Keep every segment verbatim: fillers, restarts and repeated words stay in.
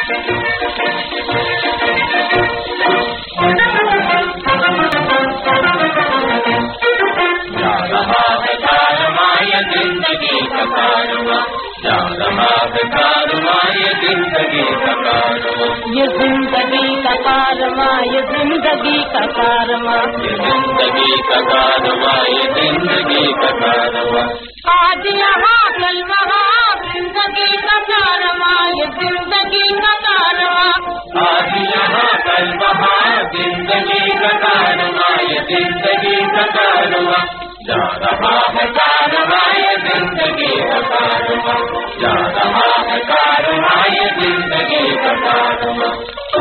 जा रहा है कारवां ये जिंदगी का कारवां, जा रहा है कारवां ये जिंदगी का कारवां, ये जिंदगी का कारवां, ये जिंदगी का कारवां, ये जिंदगी का कारवां, ये जिंदगी का कारवां। आज यहाँ कल वहाँ जिंदगी का कारवां, ये जिंदगी का कारवां, आज यहाँ कल वहाँ जिंदगी का कारवां, ये जिंदगी का कारवां। जा रहा है कारवां ये जिंदगी का कारवां, जा रहा है कारवां ये जिंदगी का कारवां।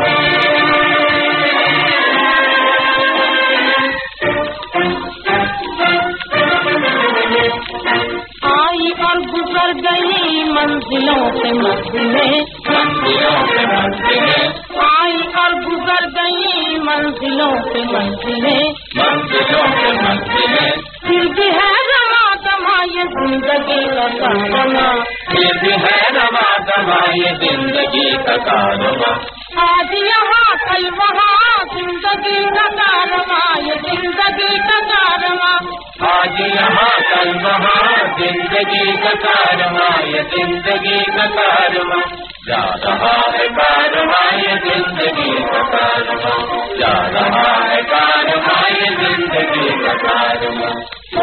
आई और गुजर गई मंजिलों से मंजिलें, मंजिलों से मंजिलें, आई और गुजर गई मंजिलों से मंजिलें, मंजिलों से मंजिलें। फिर भी है रमा दमा ये जिंदगी का कारवां, ये भी है रमा दमा ये जिंदगी का कारवां। आज यहाँ कल वहाँ जिंदगी का कारवां, ये जिंदगी का कारवां, आज यहाँ कल वहाँ जिंदगी का कारवां, ये जिंदगी का कारवां। जा रहा है कारवां ये जिंदगी का कारवां, जा रहा है कारवां ये जिंदगी का कारवां।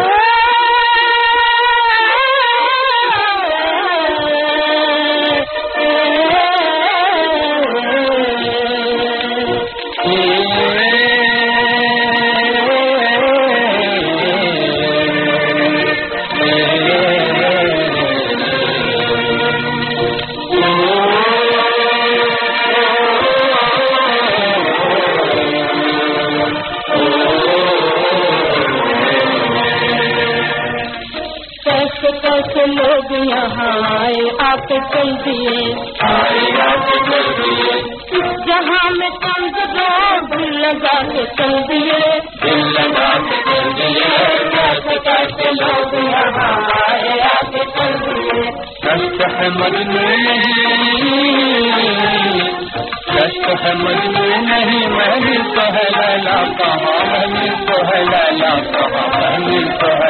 कैसे लोग यहाँ आए आके चल दिए, आए आके चल दिए, इस जहाँ में चंद लोग दिल लगा के चल दिए, दिल लगा के चल दिए। कैसे कैसे लोग यहाँ आए आके चल दिए। कष्ट है मजनू नहीं, कष्ट है मजनू नहीं, महल तो है लैला कहाँ, महल तो है लैला कहाँ, महल तो है